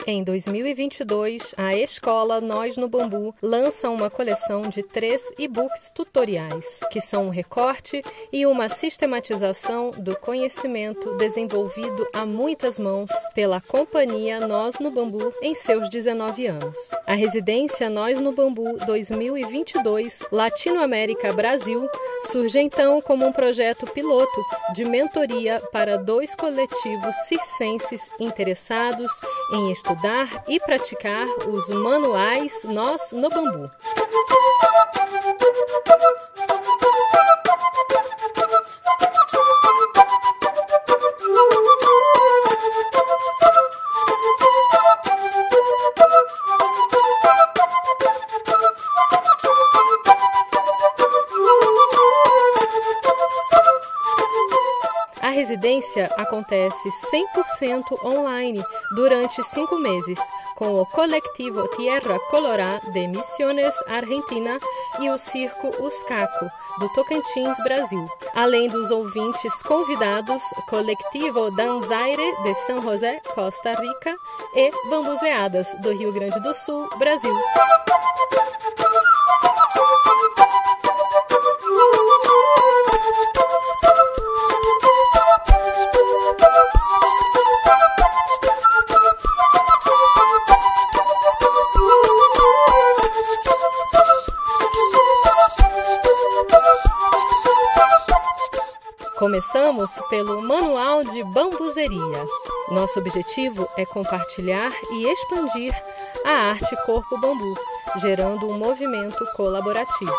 Em 2022, a escola Nós no Bambu lança uma coleção de 3 e-books tutoriais, que são um recorte e uma sistematização do conhecimento desenvolvido a muitas mãos pela companhia Nós no Bambu em seus 19 anos. A residência Nós no Bambu 2022 Latinoamérica Brasil surge então como um projeto piloto de mentoria para 2 coletivos circenses interessados em estudar e praticar os manuais Nós no Bambu. A residência acontece 100% online durante 5 meses, com o coletivo Tierra Colorá de Misiones, Argentina, e o Circo Uscaco, do Tocantins, Brasil. Além dos ouvintes convidados, coletivo Danzaire de São José, Costa Rica, e Bambuzeadas, do Rio Grande do Sul, Brasil. Começamos pelo Manual de Bambuzeria. Nosso objetivo é compartilhar e expandir a arte Corpo Bambu, gerando um movimento colaborativo.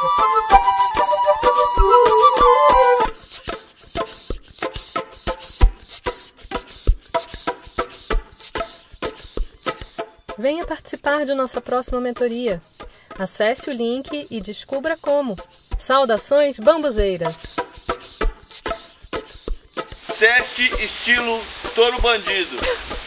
Venha participar de nossa próxima mentoria. Acesse o link e descubra como. Saudações bambuzeiras! Teste estilo touro bandido.